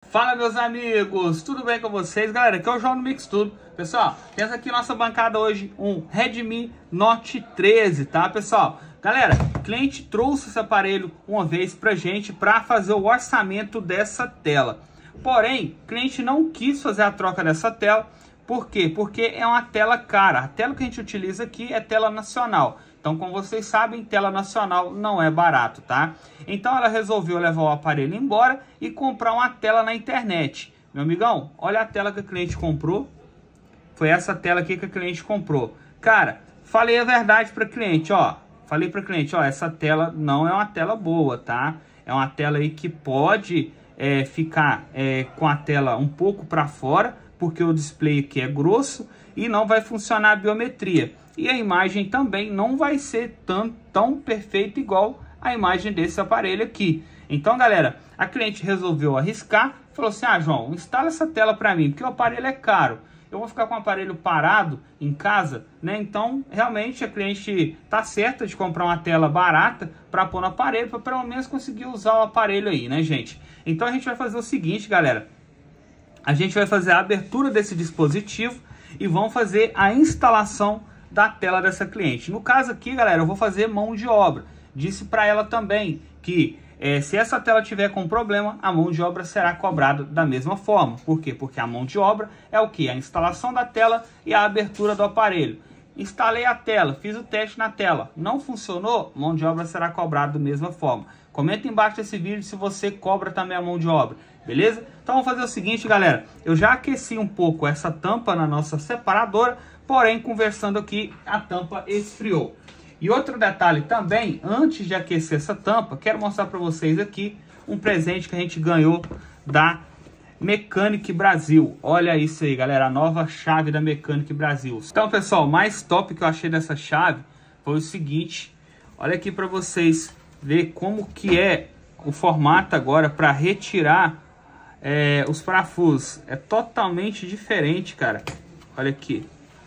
Fala, meus amigos, tudo bem com vocês? Galera, aqui é o João do Mix Tudo. Pessoal, temos aqui nossa bancada hoje um Redmi Note 13, tá, pessoal? Galera, o cliente trouxe esse aparelho uma vez pra gente para fazer o orçamento dessa tela. Porém, o cliente não quis fazer a troca dessa tela. Por quê? Porque é uma tela cara. A tela que a gente utiliza aqui é tela nacional. Então, como vocês sabem, tela nacional não é barato, tá? Então, ela resolveu levar o aparelho embora e comprar uma tela na internet. Meu amigão, olha a tela que o cliente comprou. Foi essa tela aqui que o cliente comprou. Cara, falei a verdade para o cliente, ó. Falei para o cliente, ó, essa tela não é uma tela boa, tá? É uma tela aí que pode ficar com a tela um pouco para fora, porque o display aqui é grosso e não vai funcionar a biometria. E a imagem também não vai ser tão perfeita igual a imagem desse aparelho aqui. Então, galera, a cliente resolveu arriscar. Falou assim, João, instala essa tela para mim, porque o aparelho é caro. Eu vou ficar com o aparelho parado em casa, né? Então, realmente, a cliente tá certa de comprar uma tela barata para pôr no aparelho, para pelo menos conseguir usar o aparelho aí, né, gente? Então, a gente vai fazer o seguinte, galera. A gente vai fazer a abertura desse dispositivo e vamos fazer a instalação da tela dessa cliente. No caso aqui, galera, eu vou fazer mão de obra. Disse para ela também que se essa tela tiver com problema, a mão de obra será cobrada da mesma forma. Por quê? Porque a mão de obra é o que? A instalação da tela e a abertura do aparelho. Instalei a tela, fiz o teste na tela, não funcionou, mão de obra será cobrada da mesma forma. Comenta embaixo desse vídeo se você cobra também a mão de obra, beleza? Então vamos fazer o seguinte, galera, eu já aqueci um pouco essa tampa na nossa separadora, porém conversando aqui a tampa esfriou. E outro detalhe também, antes de aquecer essa tampa, quero mostrar para vocês aqui um presente que a gente ganhou da Mecânic Brasil. Olha isso aí, galera, a nova chave da Mecânic Brasil. Então, pessoal, mais top que eu achei dessa chave foi o seguinte. Olha aqui para vocês ver como que é o formato agora para retirar os parafusos. É totalmente diferente, cara. Olha aqui.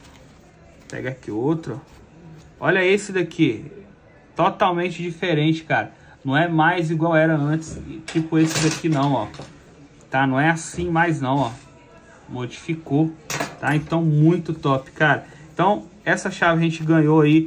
Pega aqui outro. Olha esse daqui. Totalmente diferente, cara. Não é mais igual era antes. Tipo esse daqui não, ó. Tá? Não é assim mais não, ó. Modificou, tá? Então, muito top, cara. Então, essa chave a gente ganhou aí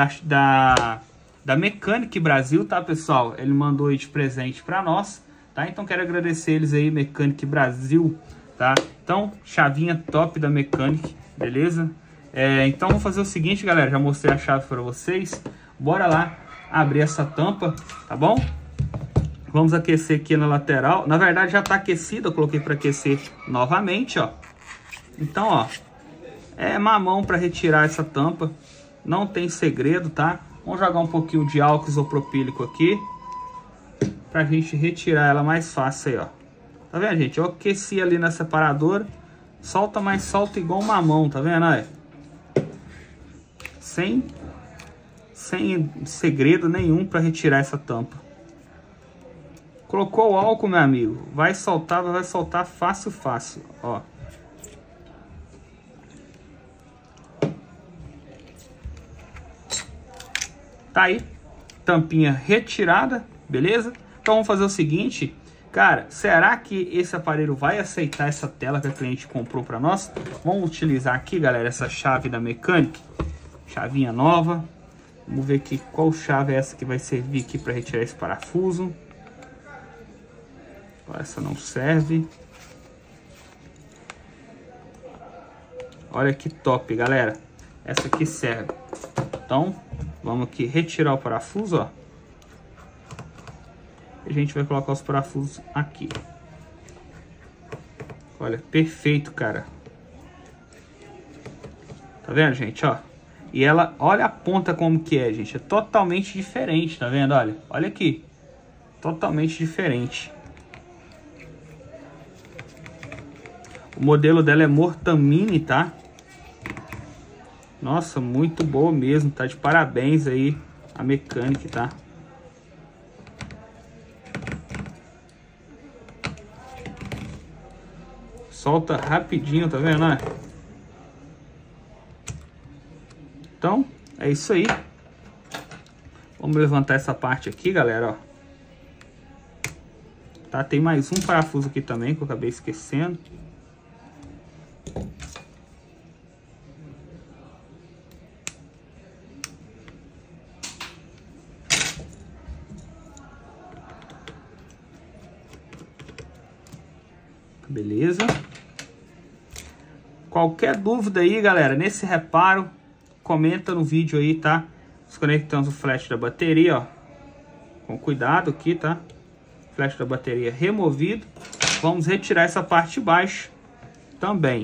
da Mecânic Brasil, tá, pessoal? Ele mandou aí de presente pra nós, tá? Então, quero agradecer eles aí, Mecânic Brasil, tá? Então, chavinha top da Mecânic, beleza? Então, vamos fazer o seguinte, galera. Já mostrei a chave pra vocês. Bora lá abrir essa tampa, tá bom? Vamos aquecer aqui na lateral. Na verdade, já está aquecido. Eu coloquei para aquecer novamente, ó. Então, ó, é mamão para retirar essa tampa. Não tem segredo, tá? Vamos jogar um pouquinho de álcool isopropílico aqui para a gente retirar ela mais fácil aí, ó. Tá vendo, gente? Eu aqueci ali na separadora. Solta, mas solta igual um mamão, tá vendo, aí? Sem segredo nenhum para retirar essa tampa. Colocou o álcool, meu amigo, vai soltar fácil, ó. Tá aí, tampinha retirada, beleza? Então vamos fazer o seguinte, cara, será que esse aparelho vai aceitar essa tela que a cliente comprou para nós? Vamos utilizar aqui, galera, essa chave da Mecânic, chavinha nova. Vamos ver aqui qual chave é essa que vai servir aqui para retirar esse parafuso. Essa não serve. Olha que top, galera. Essa aqui serve. Então, vamos aqui retirar o parafuso, ó. A gente vai colocar os parafusos aqui. Olha, perfeito, cara. Tá vendo, gente, ó? E ela, olha a ponta como que é, gente. É totalmente diferente, tá vendo? Olha, olha aqui. Totalmente diferente. O modelo dela é Mortamini, tá? Nossa, muito boa mesmo, tá? De parabéns aí a Mecânic, tá? Solta rapidinho, tá vendo, né? Então, é isso aí. Vamos levantar essa parte aqui, galera, ó. tá? Tem mais um parafuso aqui também que eu acabei esquecendo. Beleza. Qualquer dúvida aí, galera, nesse reparo, comenta no vídeo aí, tá? Desconectamos o flash da bateria, ó. Com cuidado aqui, tá? Flash da bateria removido. Vamos retirar essa parte de baixo também.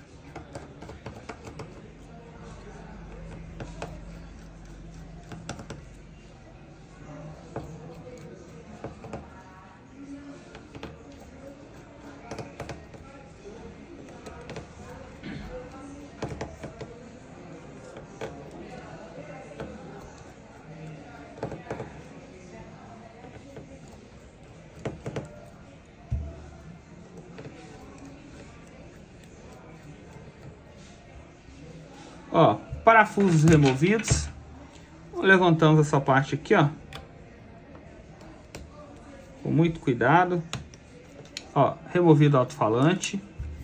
Ó, parafusos removidos. Levantamos essa parte aqui, ó, com muito cuidado. Ó, removido o alto-falante.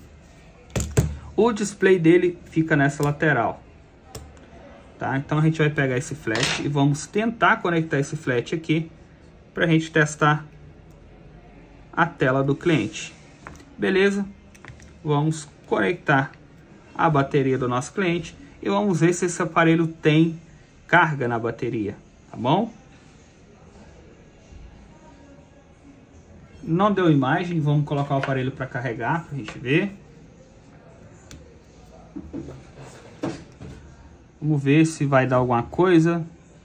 O display dele fica nessa lateral, tá? Então a gente vai pegar esse flash e vamos tentar conectar esse flash aqui pra gente testar a tela do cliente. Beleza? Vamos conectar a bateria do nosso cliente e vamos ver se esse aparelho tem carga na bateria, tá bom? Não deu imagem, vamos colocar o aparelho para carregar para a gente ver. Vamos ver se vai dar alguma coisa.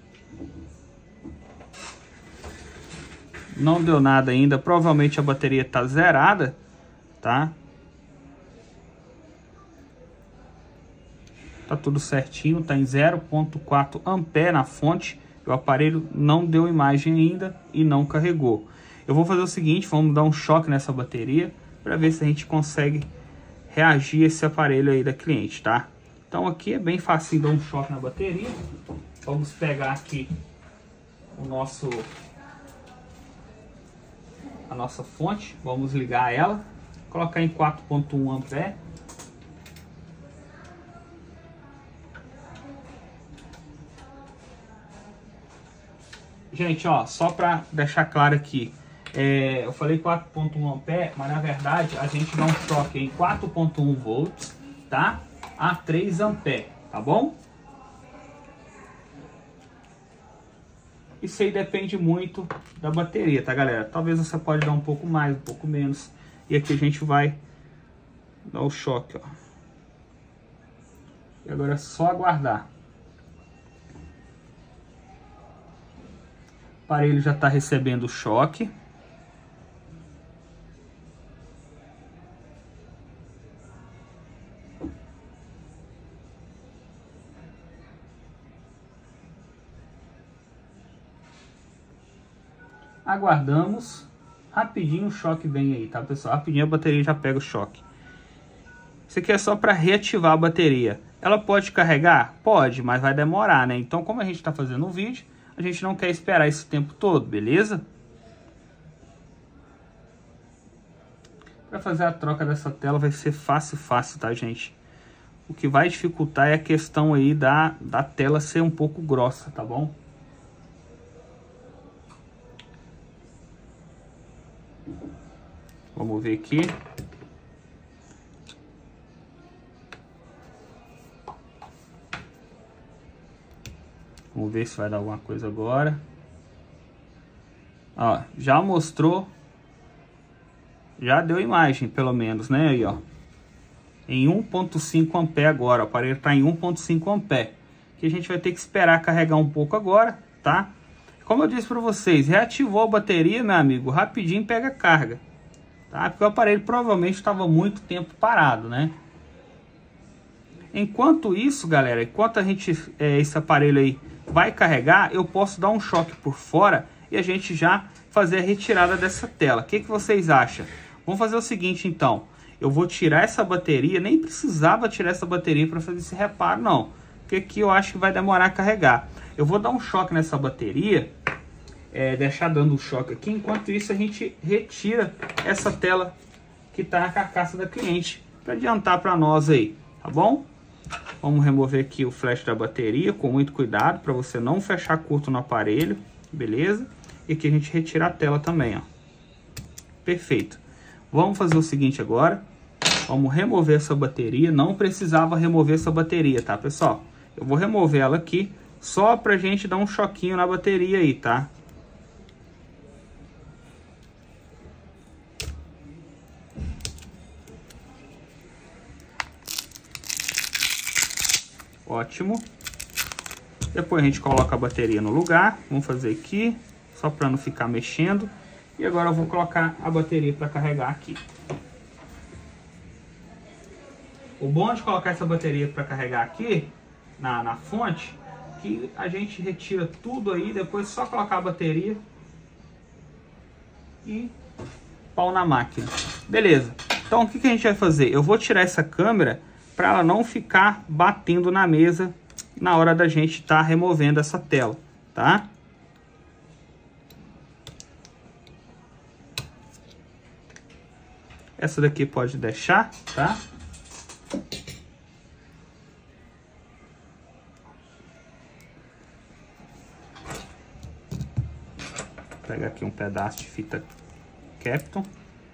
Não deu nada ainda, provavelmente a bateria está zerada, tá? Tá tudo certinho, tá em 0,4 ampere na fonte. O aparelho não deu imagem ainda e não carregou. Eu vou fazer o seguinte, vamos dar um choque nessa bateria para ver se a gente consegue reagir a esse aparelho aí da cliente, tá? Então aqui é bem fácil dar um choque na bateria. Vamos pegar aqui a nossa fonte, vamos ligar ela, colocar em 4,1 ampere. Gente, ó, só para deixar claro aqui, eu falei 4,1 ampere, mas na verdade a gente dá um choque em 4,1 volts, tá? A 3 ampere, tá bom? Isso aí depende muito da bateria, tá, galera? Talvez você pode dar um pouco mais, um pouco menos. E aqui a gente vai dar o choque, ó. E agora é só aguardar. O aparelho já está recebendo o choque. Aguardamos. Rapidinho o choque vem aí, tá, pessoal? Rapidinho a bateria já pega o choque. Isso aqui é só para reativar a bateria. Ela pode carregar? Pode, mas vai demorar, né? Então, como a gente está fazendo um vídeo, a gente não quer esperar esse tempo todo, beleza? Para fazer a troca dessa tela vai ser fácil, tá, gente? O que vai dificultar é a questão aí da tela ser um pouco grossa, tá bom? Vamos ver aqui. Vamos ver se vai dar alguma coisa agora. Ó, já mostrou. Já deu imagem, pelo menos, né? Aí, ó. Em 1,5 ampere agora. O aparelho tá em 1,5 ampere. Que a gente vai ter que esperar carregar um pouco agora, tá? Como eu disse para vocês, reativou a bateria, meu amigo, rapidinho pega carga. Tá? Porque o aparelho provavelmente estava muito tempo parado, né? Enquanto isso, galera, enquanto a gente esse aparelho aí vai carregar, eu posso dar um choque por fora e a gente já fazer a retirada dessa tela. O que vocês acham? Vamos fazer o seguinte, então. Eu vou tirar essa bateria, nem precisava tirar essa bateria para fazer esse reparo, não. Porque aqui eu acho que vai demorar a carregar. Eu vou dar um choque nessa bateria deixar dando o choque aqui. Enquanto isso, a gente retira essa tela que tá na carcaça da cliente, para adiantar para nós aí, tá bom? Vamos remover aqui o flash da bateria com muito cuidado, para você não fechar curto no aparelho, beleza? E aqui a gente retira a tela também, ó. Perfeito. Vamos fazer o seguinte agora. Vamos remover essa bateria. Não precisava remover essa bateria, tá, pessoal? Eu vou remover ela aqui, só pra gente dar um choquinho na bateria aí, tá? Ótimo. Depois a gente coloca a bateria no lugar. Vamos fazer aqui, só para não ficar mexendo. E agora eu vou colocar a bateria para carregar aqui. O bom de colocar essa bateria para carregar aqui na fonte, que a gente retira tudo aí, depois só colocar a bateria e pau na máquina. Beleza. Então o que a gente vai fazer? Eu vou tirar essa câmera para ela não ficar batendo na mesa na hora da gente estar removendo essa tela, tá? Essa daqui pode deixar, tá? Vou pegar aqui um pedaço de fita Kapton.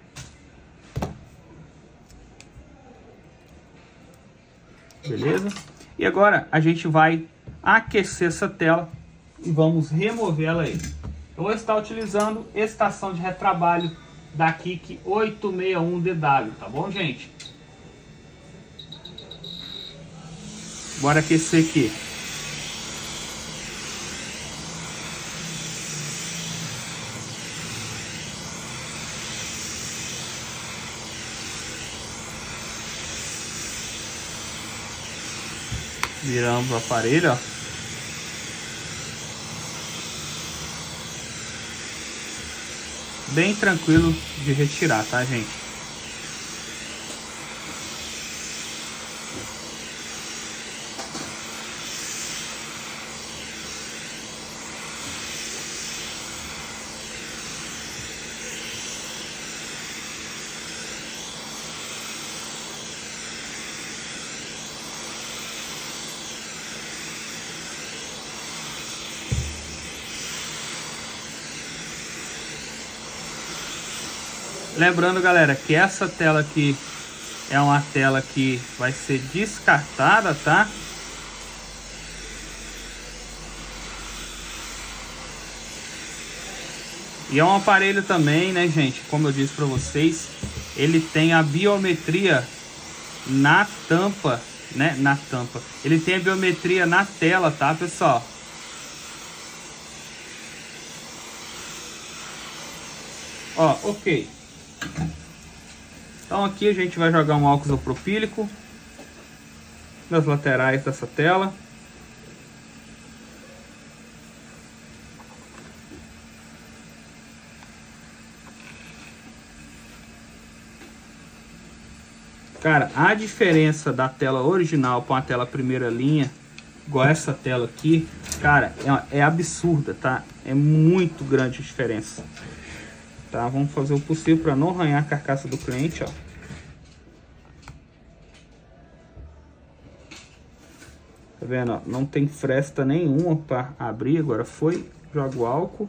Beleza? E agora a gente vai aquecer essa tela e vamos remover ela aí. Eu vou estar utilizando estação de retrabalho da KIK 861DW, tá bom, gente? Bora aquecer aqui. Viramos o aparelho, ó. Bem tranquilo de retirar, tá, gente? Lembrando, galera, que essa tela aqui é uma tela que vai ser descartada, tá? E é um aparelho também, né, gente? Como eu disse para vocês, ele tem a biometria na tampa, né? Na tampa. Ele tem a biometria na tela, tá, pessoal? Ó, ok. Então aqui a gente vai jogar um álcool isopropílico nas laterais dessa tela. Cara, a diferença da tela original com a tela primeira linha, igual essa tela aqui, cara, é absurda, tá? É muito grande a diferença. Tá, vamos fazer o possível para não arranhar a carcaça do cliente, ó. Tá vendo, ó? Não tem fresta nenhuma para abrir. Agora foi, joga o álcool.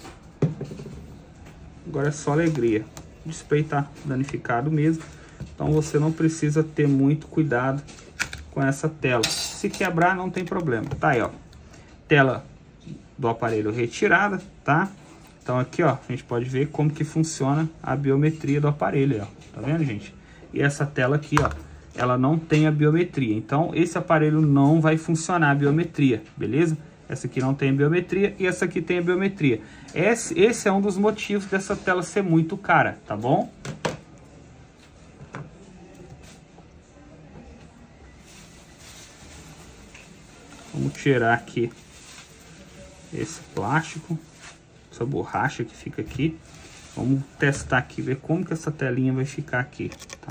Agora é só alegria. O display tá danificado mesmo, então você não precisa ter muito cuidado com essa tela. Se quebrar, não tem problema. Tá aí, ó. Tela do aparelho retirada, tá? Então aqui, ó, a gente pode ver como que funciona a biometria do aparelho, ó. Tá vendo, gente? E essa tela aqui, ó, ela não tem a biometria. Então esse aparelho não vai funcionar a biometria, beleza? Essa aqui não tem a biometria e essa aqui tem a biometria. Esse é um dos motivos dessa tela ser muito cara, tá bom? Vamos tirar aqui esse plástico, essa borracha que fica aqui. Vamos testar aqui, ver como que essa telinha vai ficar aqui, tá?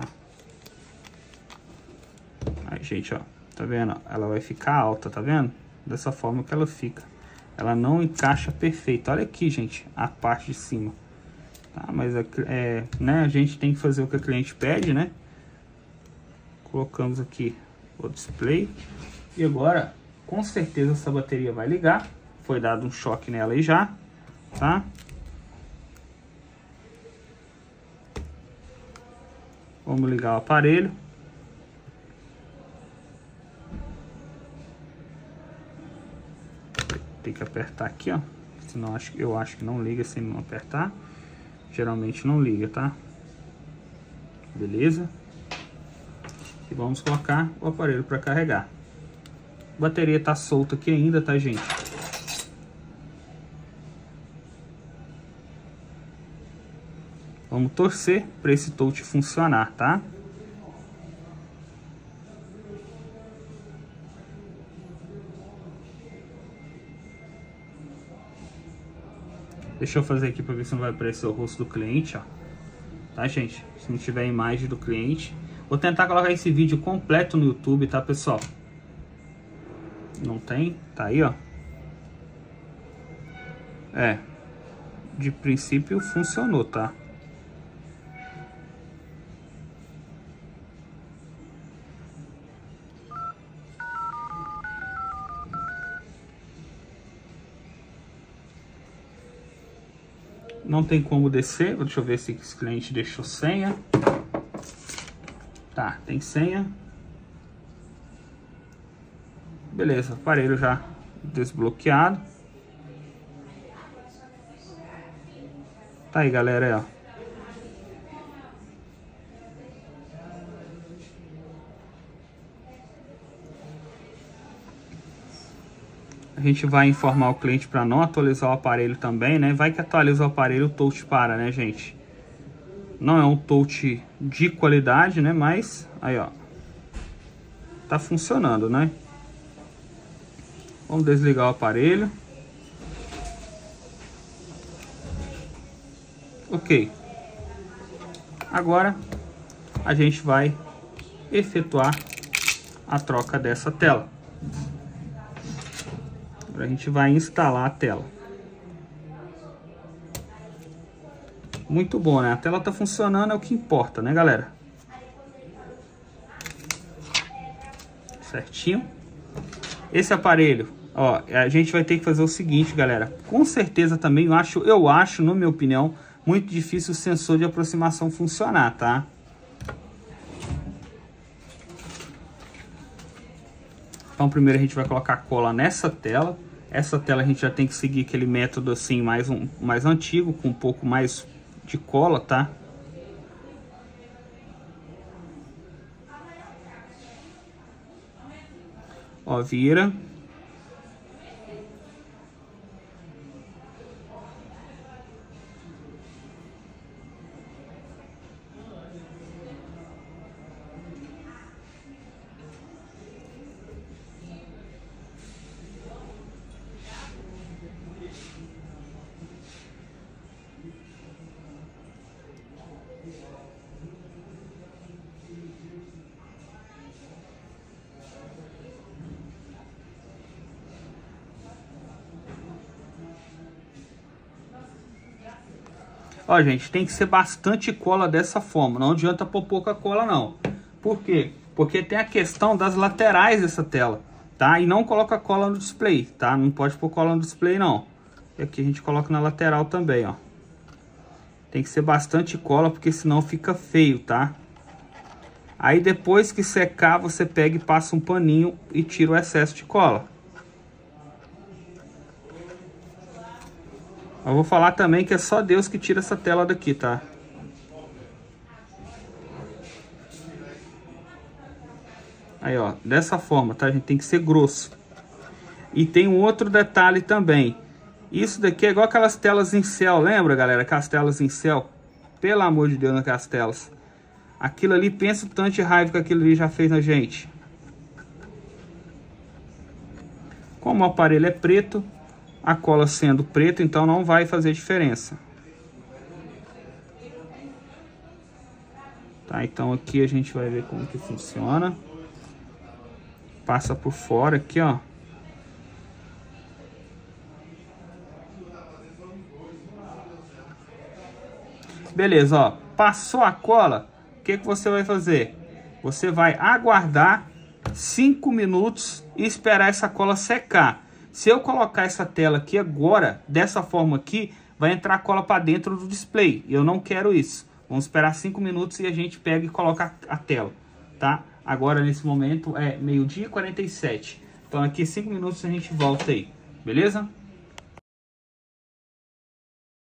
Aí, gente, ó, tá vendo? Ela vai ficar alta, tá vendo? Dessa forma que ela fica. ela não encaixa perfeito. Olha aqui, gente, a parte de cima. Tá, mas né, a gente tem que fazer o que a cliente pede, né? Colocamos aqui o display. E agora, com certeza, essa bateria vai ligar. Foi dado um choque nela aí já, tá? Vamos ligar o aparelho. Tem que apertar aqui, ó. Senão eu acho que não liga se não apertar. Geralmente não liga, tá? Beleza? E vamos colocar o aparelho para carregar. A bateria tá solta aqui ainda, tá, gente? Vamos torcer para esse touch funcionar, tá? Deixa eu fazer aqui para ver se não vai aparecer o rosto do cliente, ó. Tá, gente? Se não tiver imagem do cliente. Vou tentar colocar esse vídeo completo no YouTube, tá, pessoal? Não tem? Tá aí, ó. De princípio funcionou, tá? Não tem como descer. Deixa eu ver se esse cliente deixou senha. Tá, tem senha. Beleza, aparelho já desbloqueado. Tá aí, galera, ó. A gente vai informar o cliente para não atualizar o aparelho também, né? Vai que atualiza o aparelho, o touch para, né, gente? Não é um touch de qualidade, né? Mas, aí, ó. Tá funcionando, né? Vamos desligar o aparelho. Ok. Agora, a gente vai efetuar a troca dessa tela. A gente vai instalar a tela. Muito bom, né? A tela tá funcionando, é o que importa, né, galera? Certinho. Esse aparelho, ó, a gente vai ter que fazer o seguinte, galera. Com certeza também, eu acho, na minha opinião, muito difícil o sensor de aproximação funcionar, tá? Então, primeiro a gente vai colocar cola nessa tela. Essa tela a gente já tem que seguir aquele método assim mais antigo, com um pouco mais de cola, tá? Ó, vira. Ó, gente, tem que ser bastante cola dessa forma. Não adianta pôr pouca cola, não. Por quê? Porque tem a questão das laterais dessa tela, tá? E não coloca cola no display, tá? Não pode pôr cola no display, não. E aqui a gente coloca na lateral também, ó. Tem que ser bastante cola, porque senão fica feio, tá? Aí depois que secar, você pega e passa um paninho e tira o excesso de cola. Eu vou falar também que é só Deus que tira essa tela daqui, tá? Aí, ó, dessa forma, tá? A gente tem que ser grosso. E tem um outro detalhe também. Isso daqui é igual aquelas telas em céu, lembra, galera? Aquelas telas em céu. Pelo amor de Deus, naquelas telas. Aquilo ali, pensa o tanto de raiva que aquilo ali já fez na gente. Como o aparelho é preto, a cola sendo preta, então não vai fazer diferença. Tá, então aqui a gente vai ver como que funciona. Passa por fora aqui, ó. Beleza, ó. Passou a cola, o que você vai fazer? Você vai aguardar 5 minutos e esperar essa cola secar. Se eu colocar essa tela aqui agora, dessa forma aqui, vai entrar cola para dentro do display. Eu não quero isso. Vamos esperar 5 minutos e a gente pega e coloca a tela, tá? Agora, nesse momento, é meio-dia e 47. Então, aqui 5 minutos a gente volta aí, beleza?